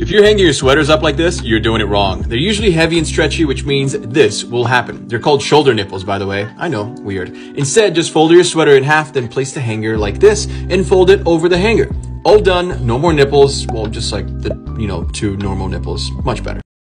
If you're hanging your sweaters up like this, you're doing it wrong. They're usually heavy and stretchy, which means this will happen. They're called shoulder nipples, by the way. I know, weird. Instead, just fold your sweater in half, then place the hanger like this and fold it over the hanger. All done, no more nipples. Well, just like the, 2 normal nipples. Much better.